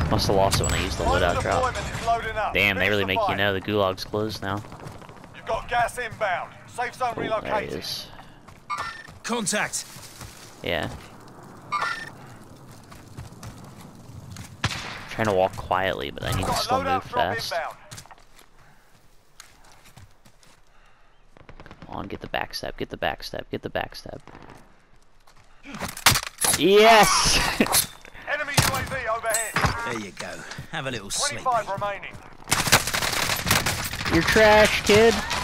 Must have lost it when I used the loadout drop. Deployment is loading up. Damn, they Finish really the make you fight. know the gulag's closed now. You've got gas inbound. Safe zone Oh, there he relocated. is. Contact. Yeah. Trying to walk quietly, but I need to Got a still move loadout drop fast. inbound. Come on, get the backstab, get the backstab, get the backstab. Yes! Enemy UAV overhead. There you go. Have a little sleep. 25 remaining. You're trash, kid.